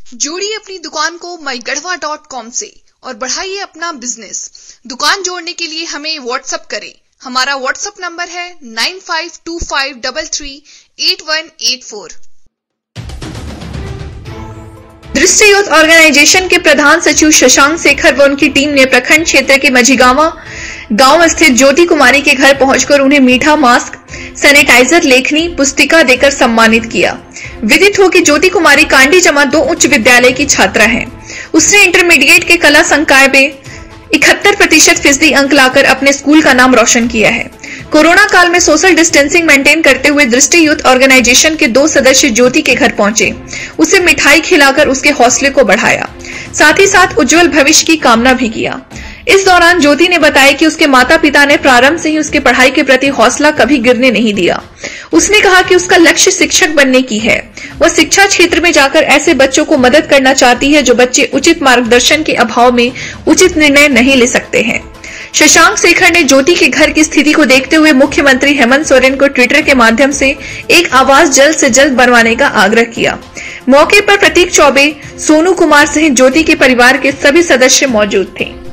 जोड़िए अपनी दुकान को mygadhwa.com से और बढ़ाइए अपना बिजनेस। दुकान जोड़ने के लिए हमें व्हाट्सएप करें। हमारा व्हाट्सएप नंबर है 9525338184। दृष्टि यूथ ऑर्गेनाइजेशन के प्रधान सचिव शशांक शेखर व उनकी टीम ने प्रखंड क्षेत्र के मझीगांवा गांव स्थित ज्योति कुमारी के घर पहुंचकर उन्हें मीठा, मास्क, सैनिटाइजर, लेखनी, पुस्तिका देकर सम्मानित किया। विदित हो कि ज्योति कुमारी कांडी जमा 2 उच्च विद्यालय की छात्रा हैं। उसने इंटरमीडिएट के कला संकाय में 71% फीसदी अंक लाकर अपने स्कूल का नाम रोशन किया है। कोरोना काल में सोशल डिस्टेंसिंग मेंटेन करते हुए दृष्टि यूथ ऑर्गेनाइजेशन के 2 सदस्य ज्योति के घर पहुंचे, उसे मिठाई खिलाकर उसके हौसले को बढ़ाया, साथ ही साथ उज्जवल भविष्य की कामना भी किया। इस दौरान ज्योति ने बताया कि उसके माता पिता ने प्रारंभ से ही उसके पढ़ाई के प्रति हौसला कभी गिरने नहीं दिया। उसने कहा कि उसका लक्ष्य शिक्षक बनने की है। वह शिक्षा क्षेत्र में जाकर ऐसे बच्चों को मदद करना चाहती है जो बच्चे उचित मार्गदर्शन के अभाव में उचित निर्णय नहीं ले सकते हैं। शशांक शेखर ने ज्योति के घर की स्थिति को देखते हुए मुख्यमंत्री हेमंत सोरेन को ट्विटर के माध्यम से एक आवास जल्द से जल्द बनवाने का आग्रह किया। मौके पर प्रतीक चौबे, सोनू कुमार सहित ज्योति के परिवार के सभी सदस्य मौजूद थे।